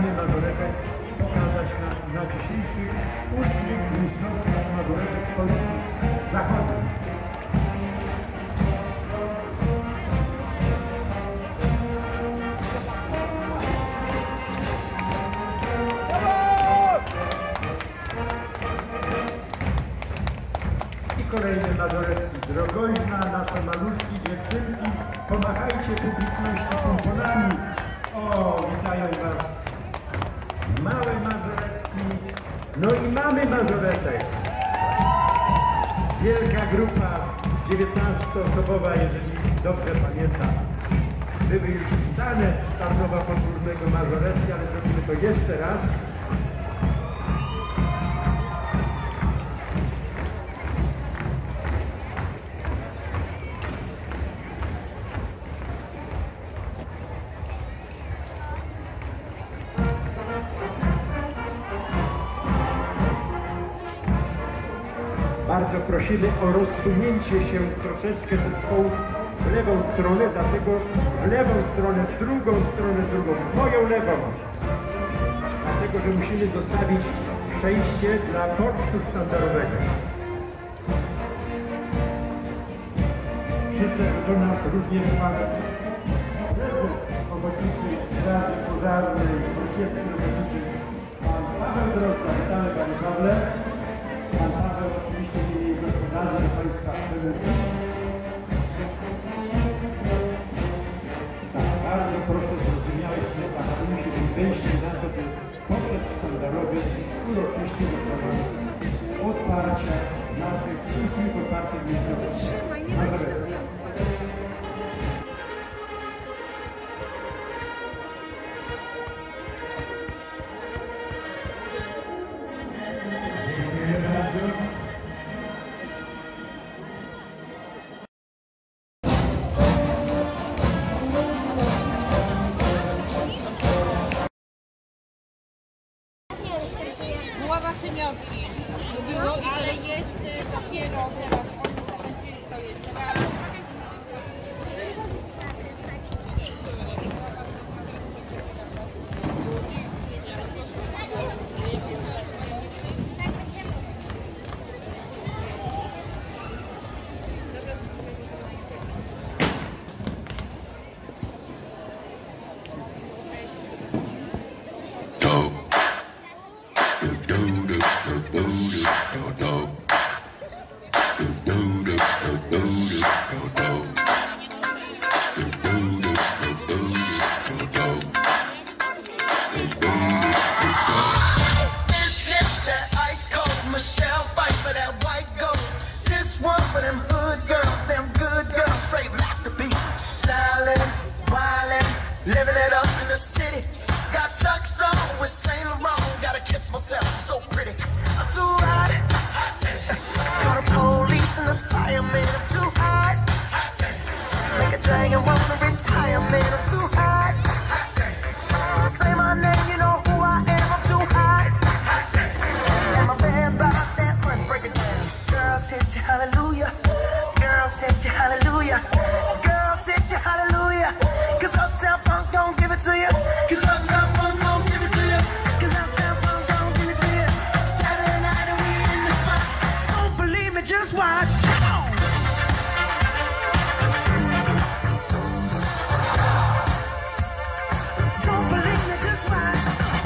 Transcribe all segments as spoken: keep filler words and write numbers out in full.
parę mażoretek pokazać na, na dzisiejszy turniej mistrzostwa mażoretek Polski Zachodniej. Kolejne mażoretki z Rogoźna, nasze maluszki, dziewczynki. Pomachajcie publiczności pomponami. O, witają Was małe mażoretki. No i mamy mażoretek. Wielka grupa, dziewiętnastoosobowa, jeżeli dobrze pamiętam. Były już witane z Tarnowa Podgórnego mażoretki, ale zrobimy to jeszcze raz. Bardzo prosimy o rozsunięcie się troszeczkę zespołu w lewą stronę, dlatego w lewą stronę, w drugą stronę, w drugą, w moją lewą. Dlatego, że musimy zostawić przejście dla pocztu sztandarowego. Przyszedł do nas również pan prezes Ochotniczej Straży Pożarnej, Orkiestry Ochotniczej, pan Paweł Drosta. Witamy, panie Pawle. Pan Paweł oczywiście w imieniu gospodarza Państwa Przemysłu. Tak, bardzo proszę zrozumiałeś, że Pan musi być wejście na to, by poczet sztandarowy uroczyście doprowadził otwarcia naszych usług otwartych miejscowości. Ława seniorki było, ale jest dopiero teraz, oni zaczęli to jest raz. Living it up in the city. Got Chuck's on with Saint Laurent. Gotta kiss myself, I'm so pretty. I'm too hot. Call the police and the fireman. I'm too hot. Make a dragon wanna retire, man. I'm too hot. Say my name, you know who I am. I'm too hot. And my band bought that money, break it down. Girls hit you, hallelujah. Girls hit you, hallelujah. Girls hit you, hallelujah. Cause Uptown Funk don't give it to you. Cause Uptown Funk don't give it to you. Cause Uptown Funk don't give it to you. Saturday night and we in the spot. Don't believe me, just watch. Don't believe me, just watch.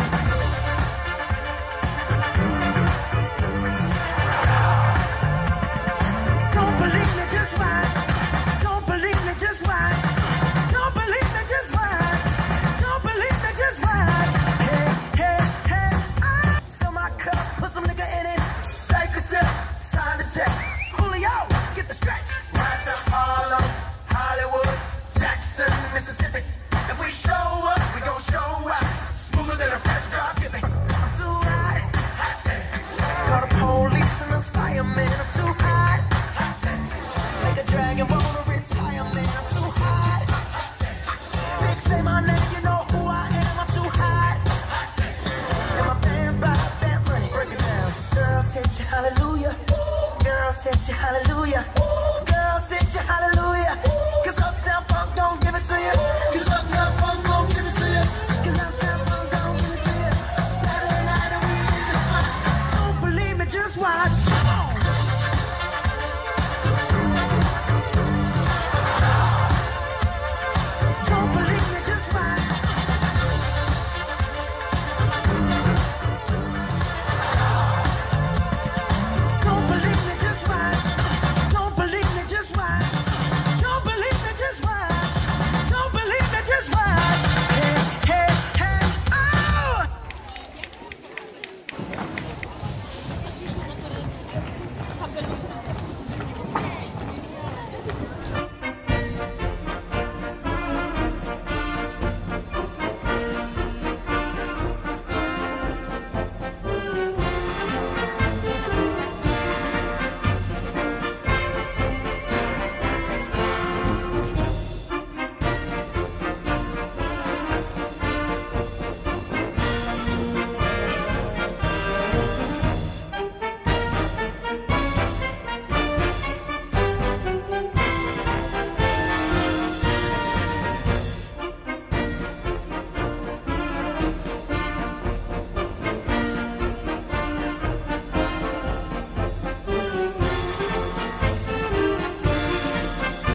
Don't believe me, just watch. Don't believe me, just watch. Don't believe me, just watch. Don't believe me, just watch. Hey, hey, hey, I fill my cup, put some nigga in it. Take a sip, sign the check. Julio, get the stretch. Right to Harlem, Hollywood, Jackson, Mississippi. If we show up, we gon' show out. Smoother than a fresh drop skipping. I'm too hot. Call the police and the fireman. I'm too hot. Make a dragon wanna retire, man. I'm too hot. Big say my name, you know who I am. I'm too hot. And my band bought that money, break it down. Girls hit you, hallelujah. Girls hit you, hallelujah. Girls hit you, hallelujah. Cause Uptown Funk don't give it to you. Cause Uptown Funk don't give it to you. Cause Uptown Funk don't give it to you. watch.